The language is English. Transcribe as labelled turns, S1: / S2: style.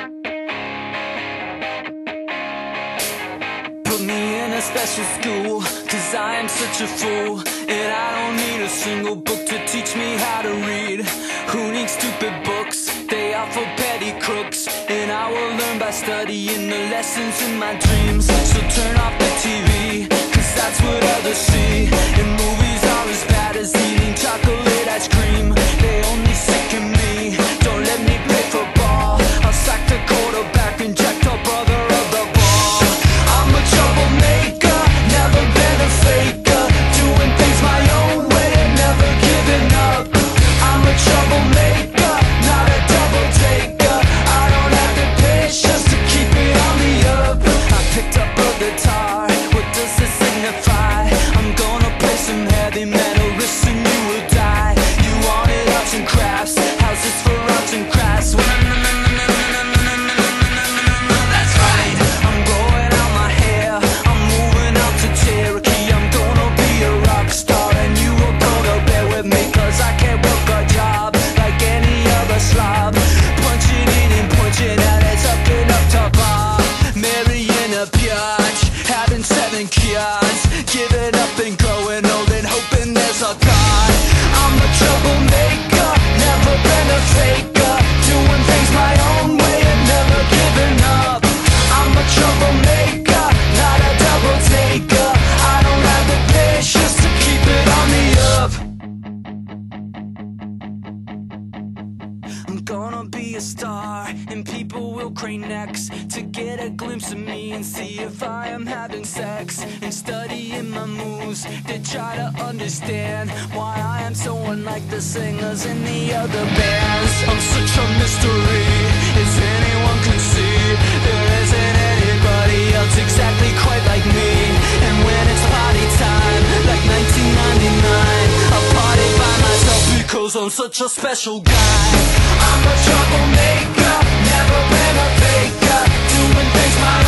S1: Put me in a special school, cause I am such a fool, and I don't need a single book to teach me how to read. Who needs stupid books? They are for petty crooks, and I will learn by studying the lessons in my dreams. So turn off the TV, cause that's what others see, and movies are as bad as eating chocolate ice cream. They only sicken me, don't let me play football. I'll sack the quarterback and jack the brother of the ball. I'm a troublemaker, never been a faker, doing things my own way and never giving up. I'm a troublemaker, not a double taker. I don't have the patience to keep it on the up. I picked up a guitar, what does this signify? I'm gonna play some heavy metal, listen, you will die. You wanted arts and crafts, how's this for arts and crafts? That's right, I'm growing out my hair, I'm moving out to Cherokee. I'm gonna be a rock star, and you are gonna bear with me, cause I can't work a job like any other slob. Punching in and punching out, it's up and up to bar. Marrying a biatch, having 7 kids, giving up and growing old and hoping there's a God. I'm a troublemaker, never been a faker, doing things my own way and never giving up. I'm a troublemaker, not a double taker. I don't have the patience to keep it on the up. I'm gonna be a star, and people will crane necks to get a glimpse of me and see if I am having sex, and studying my moves to try to understand why I am so unlike the singers in the other bands. I'm such a mystery, as anyone can see. There isn't anybody else exactly quite like me, and when it's party time, like 1999, I'll party by myself because I'm such a special guy. I'm a troublemaker, never been a faker, doing things my